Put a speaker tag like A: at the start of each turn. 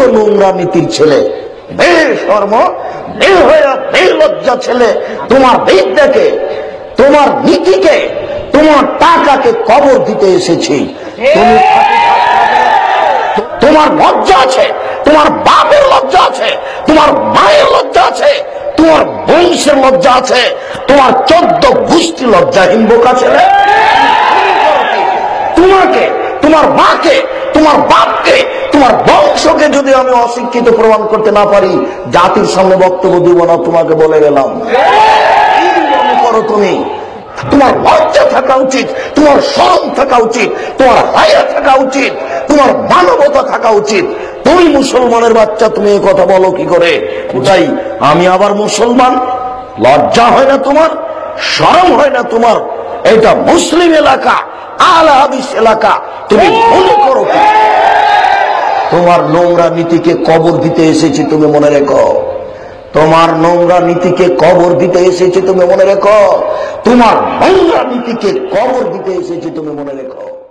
A: তো নোংরা নীতির ছেলে, বেশরম, বেলজ্জা ছেলে। তোমার বিদ্যাকে, তোমার নীতিকে, তোমার টাকাকে কবর দিতে এসেছি। তুমি তোমার লজ্জা আছে, তোমার বাপের লজ্জা আছে, তোমার মায়ের লজ্জা আছে, তোমার বংশের লজ্জা আছে, তোমার 14 গোষ্ঠী লজ্জাহীন বোকা ছেলে। তোমাকে, তোমার মাকে, তোমার বাপকে, তোমার বংশকে যদি আমি অশিক্ষিত প্রমাণ করতে না পারি, জাতির সামনে বক্তব্য দিব না, তোমাকে বলে গেলাম। কি মনে করো তুমি? তোমার লজ্জা থাকা উচিত, তোমার শরম থাকা উচিত, তোমার হায়া থাকা উচিত, তোমার মানবতা থাকা উচিত। তুমি মুসলমানের বাচ্চা, তুমি এই কথা বলো কি করে? কোথায় আমি আবার মুসলমান? লজ্জা হয় না তোমার? শরম হয় না তোমার? এটা মুসলিম এলাকা, আলে হাদিস এলাকা, তুমি মনে করো কি? তোমার নোংরা নীতিকে কবর দিতে এসেছি, তুমি মনে রেখো। তোমার নোংরা নীতিকে কবর দিতে এসেছি, তুমি মনে রেখো। তোমার নোংরা নীতিকে কবর দিতে এসেছি, তুমি মনে রেখো।